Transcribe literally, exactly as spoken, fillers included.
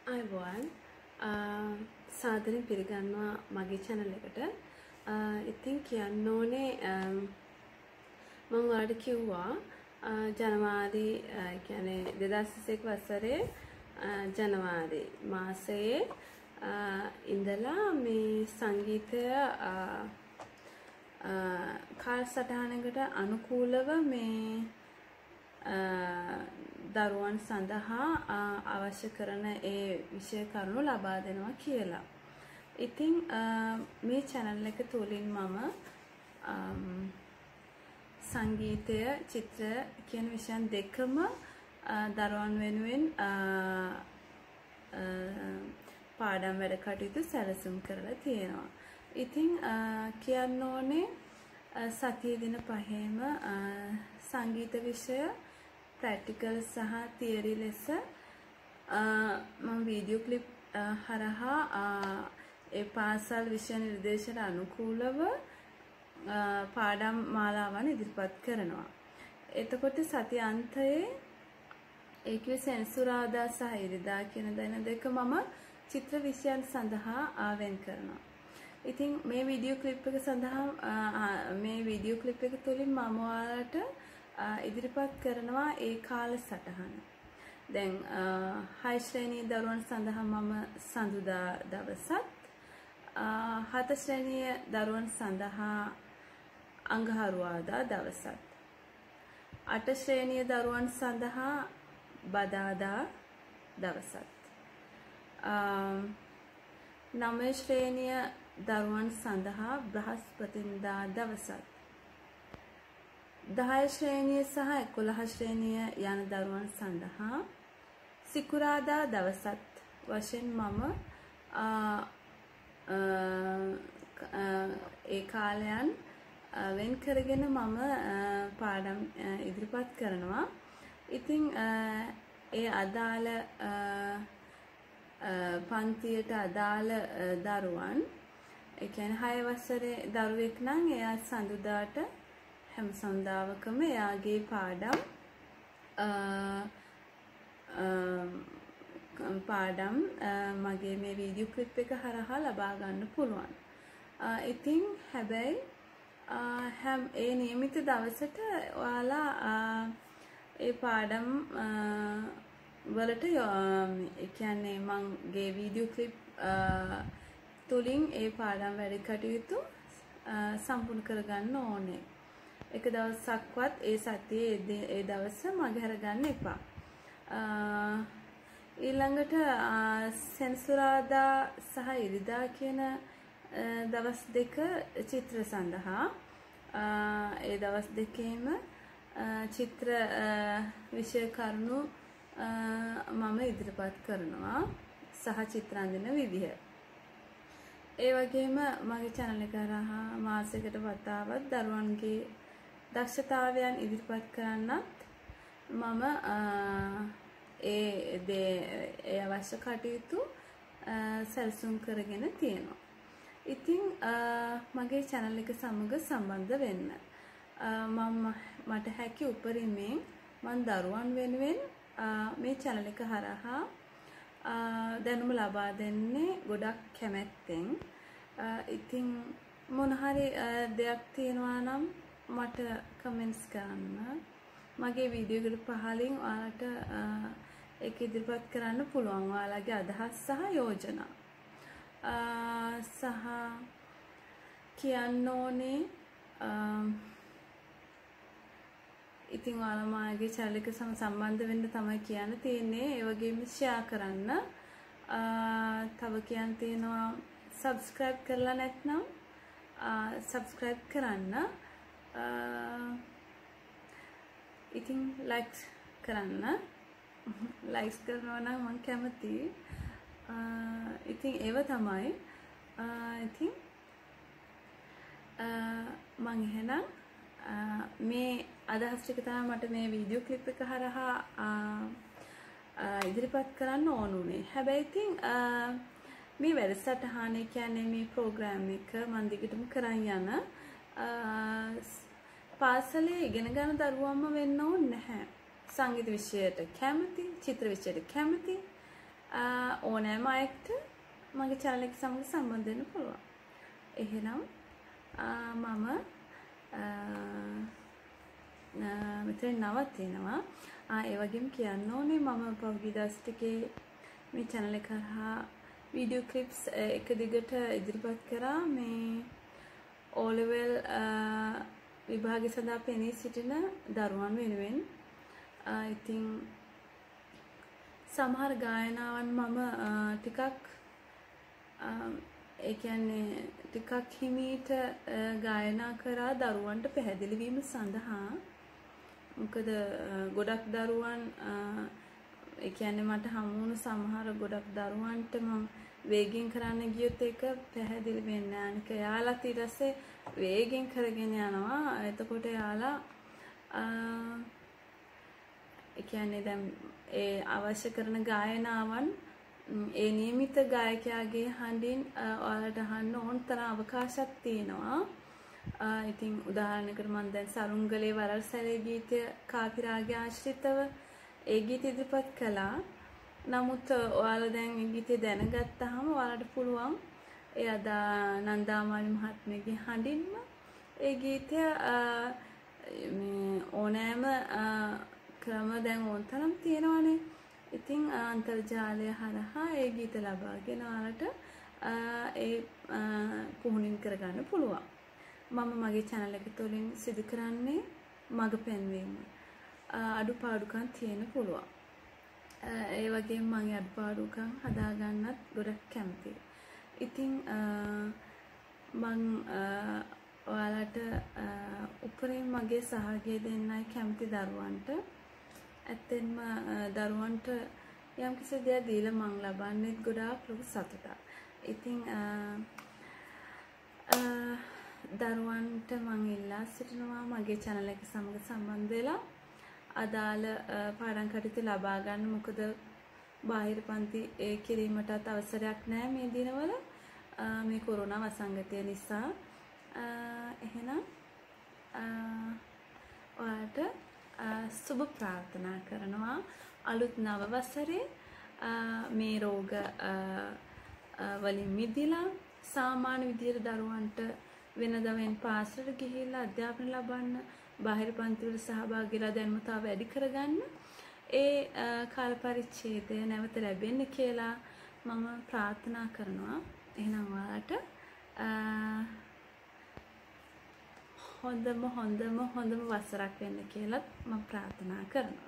අයිබෝන් සාදරයෙන් පිළිගන්නවා මගේ channel එකට. ඉතින් කියන්න ඕනේ මම ඔයාලට කිව්වා ජනවාරි කියන්නේ දෙදාස් විසිඑක වසරේ ජනවාරි මාසයේ ඉඳලා මේ සංගීතය කාලසටහනකට අනුකූලව මේ දරුවන් සඳහා අවශ්‍ය කරන ඒ විෂය කරුණු ලබා දෙනවා කියලා. ඉතින් මේ channel එක තුලින් මම සංගීතය, චිත්‍ර කියන විෂයන් දෙකම දරුවන් වෙනුවෙන් පාඩම් වැඩ කටයුතු සැලසුම් කරලා තියෙනවා. ඉතින් කියන්න ඕනේ සතිය දින පහේම සංගීත විෂය ප්‍රැක්ටිකල් සහ තියරි ලෙස මම වීඩියෝ ක්ලිප් හරහා ඒ පාසල් විෂය නිර්දේශයට අනුකූලව පාඩම් මාලාවන් ඉදිරිපත් කරනවා. එතකොට සති අන්තයේ ඒකේ සෙන්සුරාදා සහ ඉරිදා කියන දින දෙක මම චිත්‍ර විෂයන් සඳහා වෙන් කරනවා. ඉතින් මේ වීඩියෝ ක්ලිප් එක සඳහා මේ වීඩියෝ ක්ලිප් එක තුලින් මම ඔයාලට ඉදිරිපත් කරනවා ඒ කාලසටහන. දැන් හය ශ්‍රේණියේ දරුවන් සඳහා මම සඳුදා දවසත් හත ශ්‍රේණියේ දරුවන් සඳහා අඟහරුවාදා දවසත් අට ශ්‍රේණියේ දරුවන් සඳහා බදාදා දවසත් නවය ශ්‍රේණිය දරුවන් සඳහා බ්‍රහස්පතින්දා දවසත් දහය ශ්‍රේණිය සහ එකොළහ ශ්‍රේණිය යන දරුවන් සඳහා සිකුරාදා දවසත් වශයෙන් මම ඒ කාලයන් වෙන් කරගෙන මම පාඩම් ඉදිරිපත් කරනවා. ඉතින් ඒ අදාළ පන්තියට අදාළ දරුවන් ඒ කියන්නේ හය වසරේ දරුවෙක් නම් එයා සඳුදාට හැම සඳාවකම එයාගේ පාඩම් පාඩම් මගේ මේ වීඩියෝ ක්ලිප් එක හරහා ලබා ගන්න පුළුවන්. ඉතින් හැබැයි හැම ඒ નિયમિત දවසට ඔයාලා ඒ පාඩම් වලට ඒ කියන්නේ මගේ වීඩියෝ ක්ලිප් තුලින් ඒ පාඩම් වැඩ කටයුතු සම්පූර්ණ කරගන්න ඕනේ. එක දවසක්වත් ඒ සතියේ ඒ දවස මගහැර ගන්න එපා. ඊළඟට සෙන්සුරාදා සහ ඉරිදා කියන දවස් දෙක චිත්‍ර සඳහා ඒ දවස් දෙකේම චිත්‍ර විෂය කරුණු මම ඉදිරිපත් කරනවා සහ චිත්‍ර අඳින විදිහ. ඒ වගේම මගේ channel එක හරහා මාසයකට වතාවක් දරුවන්ගේ දක්ෂතාවයන් ඉදිරිපත් කරන්නත් මම ඒ ඒ අවශ්‍ය කටයුතු සැලසුම් කරගෙන තියෙනවා. ඉතින් මගේ channel එක සමග සම්බන්ධ වෙන්න මම මට හැකි උපරිමයෙන් මම දරුවන් වෙනුවෙන් මේ channel එක හරහා දැනුම ලබා දෙන්නේ ගොඩක් කැමැත්තෙන්. ඉතින් මොන හරි දෙයක් තියෙනවා නම් මට කමෙන්ට්ස් කරන්න. මගේ වීඩියෝ එකට පහලින් ඔයාලට ඒක ඉදිරිපත් කරන්න පුළුවන්. ඔයාලගේ අදහස් සහ යෝජනා. සහ කියන්න ඕනේ ඉතින් ඔයාලා මාගේ channel එක සම සම්බන්ධ වෙන්න තමයි කියන්න තියෙන්නේ. ඒ වගේම share කරන්න. තව කියන්න තියෙනවා subscribe කරලා නැත්නම් subscribe කරන්න. ඉතින් likes කරන්න. likes කරනවා නම් මම කැමතියි. ඉතින් ඒව තමයි. ඉතින් මම එහෙනම් මේ අදහස් ටික තමයි මට මේ වීඩියෝ ක්ලිප් එක හරහා ඉදිරිපත් කරන්න ඕන උනේ. හැබැයි ඉතින් මේ වැඩසටහන කියන්නේ මේ ප්‍රෝග්‍රෑම් එක මම දිගටම කරන් යන පාසලේ ඉගෙන ගන්න දරුවන්ම වෙන්න ඕනේ නැහැ. සංගීත විෂයට කැමති, චිත්‍ර විෂයට කැමති, ඕනෑම අයෙක්ට මගේ channel එක සමග සම්බන්ධ වෙන්න පුළුවන්. එහෙනම් මම මෙතන නවතිනවා. ආ ඒ වගේම කියන්න ඕනේ මම පහුගිය දවස් ටිකේ මේ channel එක හරහා වීඩියෝ ක්ලිප්ස් එක දිගට ඉදිරිපත් කරා මේ O level විභාගය සඳහා පෙනී සිටින දරුවන් වෙනුවෙන්. ඉතින් සමහර ගායනාවන් මම ටිකක් ඒ කියන්නේ ටිකක් හිමීට ගායනා කරා දරුවන්ට පැහැදිලි වීම සඳහා. මොකද ගොඩක් දරුවන් ඒ කියන්නේ මට හමු වුණු සමහර ගොඩක් දරුවන්ට මම වේගෙන් කරන්න ගියොත් ඒක පැහැදිලි වෙන්නේ නැහැ. අනික යාළුවා ඊට පස්සේ වේගෙන් කරගෙන යනවා. එතකොට යාළුවා ඒ කියන්නේ දැන් ඒ අවශ්‍ය කරන ගායනාවන් ඒ නියමිත ගායකයාගේ හඬින් ඔයාලට අහන්න ඕන තරම් අවකාශයක් තියෙනවා. ඉතින් උදාහරණයකට මම දැන් සරුංගලේ වරල් සැලේ ගීතය කාපි රාගය ආශ්‍රිතව ඒ ගීත ඉදිරිපත් කළා. නමුත් ඔයාලා දැන් මේ ගීතය දැනගත්තාම ඔයාලට පුළුවන් ඒ අද නන්දාමාලි මහත්මියගේ හඬින්ම ඒ ගීතය මේ ඕනෑම ක්‍රම දැන් ඕන තරම් තියෙනවානේ. ඉතින් අන්තර්ජාලය හරහා ඒ ගීත ලබාගෙන ඔයාලට ඒ පුහුණුව කරගන්න පුළුවන්. මම මගේ channel එක තුළින් සිදු කරන්නේ මඟ පෙන්වීම. අඩුපාඩුකම් තියෙන්න පුළුවන්. ඒ වගේම මම අඩුපාඩුකම් හදාගන්නත් ගොඩක් කැමතියි. ඉතින් මම ඔයාලට උපරිම මගේ සහායය දෙන්නයි කැමති දරුවන්ට. ඇත්තෙන්ම දරුවන්ට යම් කිසි දෙයක් දීලා මම ලබන්නේ ගොඩාක් ලොකු සතුටක්. ඉතින් දරුවන්ට මම ඉල්ලා සිටිනවා මගේ channel එක සමග සම්බන්ධ වෙලා අදාළ පාඩම් කටයුතු ලබා ගන්න. මොකද බාහිර පන්ති ඒ කිරීමටත් අවසරයක් නැහැ මේ දිනවල මේ කොරෝනා වසංගතය නිසා. එහෙනම් ඔයාලට සුබ ප්‍රාර්ථනා කරනවා අලුත් නව වසරේ මේ රෝග වලින් මිදලා සාමාන්‍ය විදියට දරුවන්ට වෙනදවෙන් පාසලට ගිහිල්ලා අධ්‍යාපනය ලබන්න, බාහිර පන්ති වල සහභාගී වෙලා දැනුමතාව වැඩි කරගන්න ඒ කාල පරිච්ඡේදය නැවත ලැබෙන්න කියලා මම ප්‍රාර්ථනා කරනවා. එහෙනම් ඔයාලට හොඳම හොඳම හොඳම වසරක් වෙන්න කියලා මම ප්‍රාර්ථනා කරනවා.